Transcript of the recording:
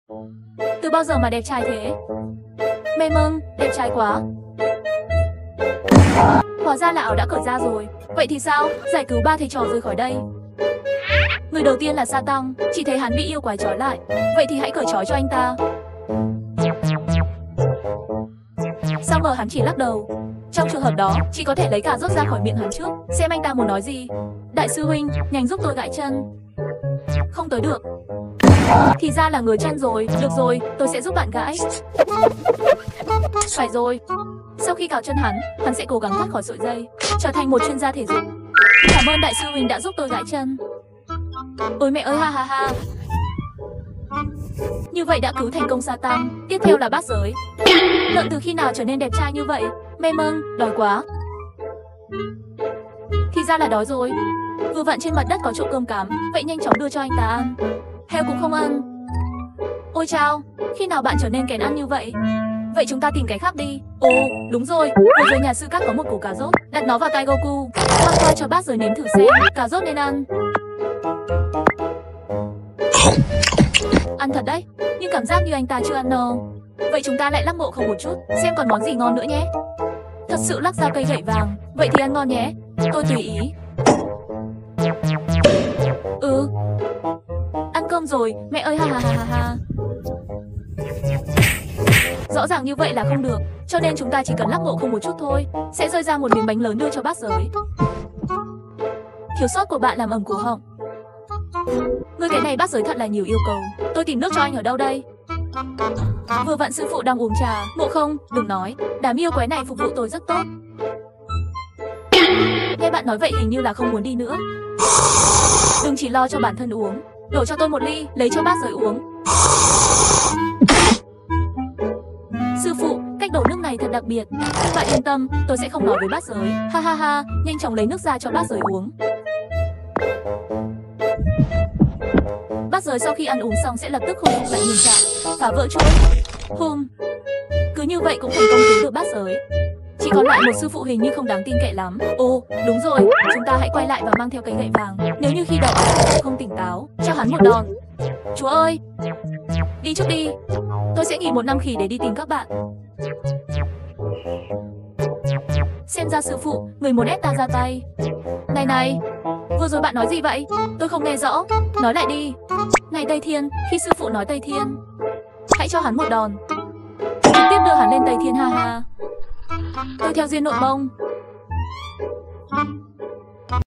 Từ bao giờ mà đẹp trai thế? Mê mông, đẹp trai quá. Hóa ra là áo đã cởi ra rồi. Vậy thì sao? Giải cứu ba thầy trò rời khỏi đây. Người đầu tiên là Sa Tăng. Chị thấy hắn bị yêu quái trói lại. Vậy thì hãy cởi trói cho anh ta. Sao ngờ hắn chỉ lắc đầu. Trong trường hợp đó, chị có thể lấy cà rốt ra khỏi miệng hắn trước, xem anh ta muốn nói gì. Đại sư huynh, nhanh giúp tôi gãi chân. Không tới được. Thì ra là ngứa chân rồi. Được rồi, tôi sẽ giúp bạn gãi. Phải rồi. Sau khi cào chân hắn sẽ cố gắng thoát khỏi sợi dây, trở thành một chuyên gia thể dục. Cảm ơn đại sư huynh đã giúp tôi gãi chân. Ôi mẹ ơi, ha ha ha. Như vậy đã cứu thành công Sa Tăng. Tiếp theo là bát giới. Lợn từ khi nào trở nên đẹp trai như vậy? Mê mông, đói quá. Thì ra là đói rồi. Vừa vặn trên mặt đất có chỗ cơm cám, vậy nhanh chóng đưa cho anh ta ăn. Heo cũng không ăn. Ôi chao, khi nào bạn trở nên kén ăn như vậy? Vậy chúng ta tìm cái khác đi. Ồ, đúng rồi, vừa rồi nhà sư các có một củ cà rốt. Đặt nó vào tai Goku. Mang qua cho bác giới nếm thử xem. Cà rốt nên ăn. Ăn thật đấy, nhưng cảm giác như anh ta chưa ăn no. Vậy chúng ta lại lắc mộ không một chút, xem còn món gì ngon nữa nhé. Thật sự lắc ra cây gậy vàng. Vậy thì ăn ngon nhé. Tôi tùy ý. Ăn cơm rồi, mẹ ơi, ha ha ha ha ha. Rõ ràng như vậy là không được, cho nên chúng ta chỉ cần lắc mộ không một chút thôi, sẽ rơi ra một miếng bánh lớn đưa cho bác giới. Thiếu sót của bạn làm ẩm cổ họng. Người cái này bác giới thật là nhiều yêu cầu. Tôi tìm nước cho anh ở đâu đây? Vừa vặn sư phụ đang uống trà. Ngộ không, đừng nói. Đám yêu quái này phục vụ tôi rất tốt. Nghe bạn nói vậy hình như là không muốn đi nữa. Đừng chỉ lo cho bản thân uống. Đổ cho tôi một ly, lấy cho bác giới uống. Sư phụ, cách đổ nước này thật đặc biệt. Bạn yên tâm, tôi sẽ không nói với bác giới. Ha ha ha, nhanh chóng lấy nước ra cho bác giới uống. Bác giới sau khi ăn uống xong sẽ lập tức khôi phục lại nguyên trạng, phá vỡ chuỗi. Cứ như vậy cũng thành công cứu được bác giới. Chỉ còn lại một sư phụ hình như không đáng tin cậy lắm. Ồ, đúng rồi, chúng ta hãy quay lại và mang theo cái gậy vàng. Nếu như khi đó không tỉnh táo, cho hắn một đòn. Chúa ơi, đi trước đi. Tôi sẽ nghỉ 1 năm khỉ để đi tìm các bạn. Xem ra sư phụ, người muốn ép ta ra tay. Này này, vừa rồi bạn nói gì vậy? Tôi không nghe rõ. Nói lại đi. Này Tây Thiên, khi sư phụ nói Tây Thiên, hãy cho hắn một đòn. Trực tiếp đưa hắn lên Tây Thiên, ha ha. Tôi theo duyên nội mông.